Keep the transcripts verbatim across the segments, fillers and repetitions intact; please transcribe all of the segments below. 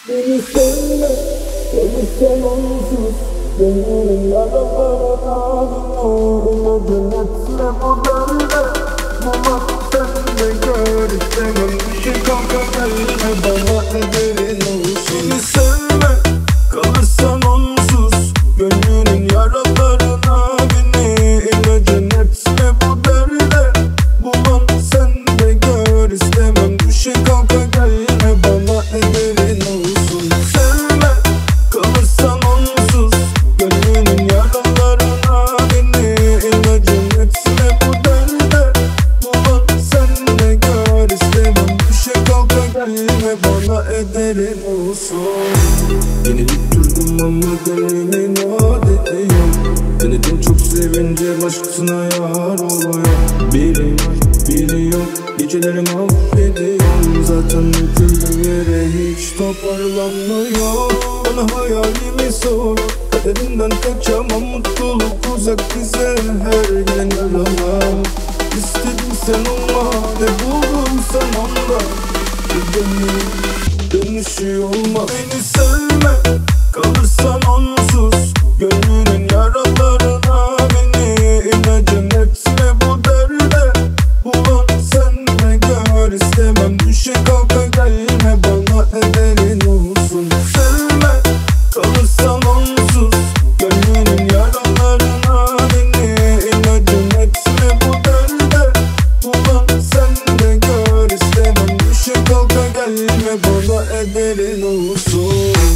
Beni sevme, sevişen onsuz gönlümün yaralarına binme, cennetle bu derde. Bulmak sen de gör, istemem bir şey kanka, gelme bana ederin olsun. Beni sevme, kalırsan onsuz gönlünün yaralarına binme, cennetle bu derde. Bulan sen de gör, istemem bir şey kanka, gelme bana ederin olsun. Sevme, kalırsan onsuz gönlünün yaralarına binme, cennetle bu derde. Bulan sen de gör, istemem bir şey kanka, gelme bana ederin olsun. Yenilip ama gönlümün adet ediyorum. Denedim çok sevince başkasına yar olmaya. Biri var, biri yok, gecelerim affediyorum. Zaten bütün yere hiç toparlanmıyor. Bana hayalimi sor, kaderinden kaçamam. Mutluluk uzak bize, her gelen yalana. İstedin sen olma, ne buldun sen onda. Bir dönüş, dönüşü olma. Beni sevme, kalırsan onsuz gönlünün yaralarına binme, cennetle bu derde. Ulan sen de gör, istemem düşe kalka, gelme bana ederin olsun. Sevme, kalırsan onsuz gönlünün yaralarına binme, cennetle bu derde. Ulan sen de gör, istemem düşe kalka, gelme bana ederin olsun.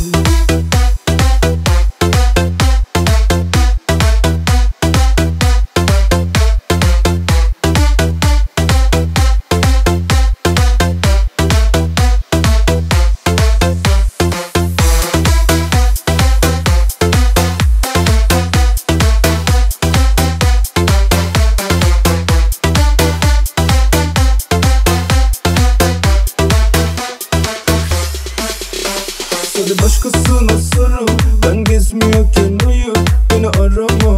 Hadi başkasına sarıl, ben gezmiyorken uyu, beni arama.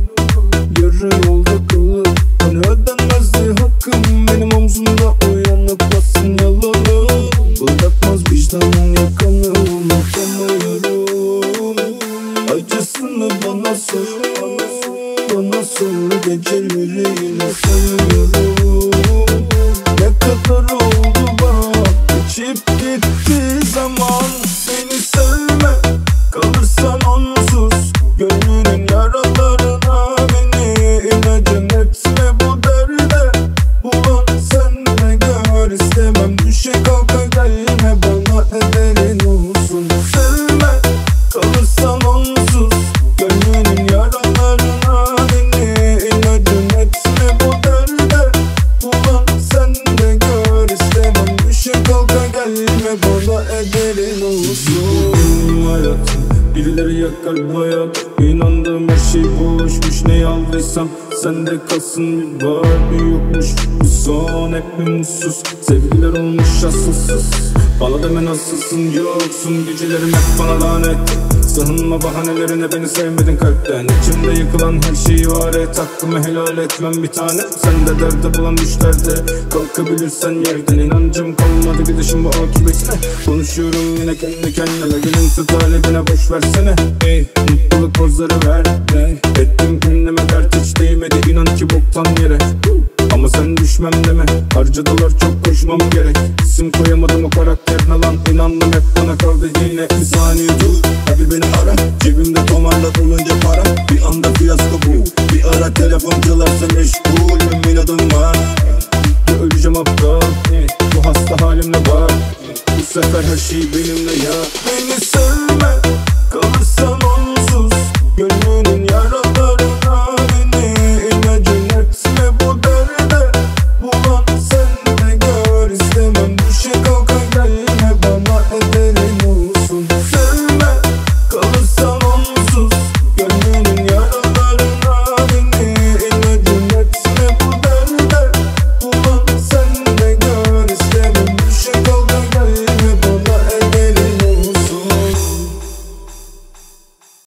Yarı yolda kalır, bana ödenmezdi hakkım. Benim omzumda uyanıp bassın yalanı. Bırakmaz vicdanın yakanı, unutamıyorum. Acısını bana sor, bana sor, geceleri yine sayıyorum. Ne kadar oldu bak, geçip gitti zaman. Beni sevme, kalırsan onsuz gönlünün yaralarına binme, cennetle bu derde. Ulan sen de gör, istemem düşe kalka, gelme bana ederin olsun. Sevme, kalırsan onsuz gönlünün yaralarına binme, cennetle bu derde. Ulan sen de gör, istemem düşe kalka, gelme bana ederin olsun. Hayatım birileri yakar hayat, inandığım her şey boşmuş. Ne aldıysam sende kalsın, bir var bir yokmuş. Bu son hep bir mutsuz, sevgiler olmuş asılsız. Bana deme nasılsın, yoksun, gecelerim hep bana lanet. Sığınma bahanelerine, beni sevmedin kalpten. İçimde yıkılan her şeyi var et, hakkımı helal etmem bir tane. Sen de derde bulan düşlerde, kalkabilirsen yerden. İnancım kalmadı gidişim bu akıbetine. Konuşuyorum yine kendi kendime, günün tut halibine boş versene. Ey mutluluk pozları ver, hey. Ettim kendime dert hiç değmedi, inan ki boktan yere. Ama sen düşmem deme, harcadılar çok koşmam gerek. İsim koyamadım o karakterine lan, inandım hep bana kaldı yine. Bir saniye dur, hadi beni ara, cebimde tomarla dolunca para. Bir anda fiyasko bu, bir ara telefon çalarsa meşgul, inadım var. Öleceğim aptal, bu hasta halimle bak. Bu sefer her şey benimle ya. Beni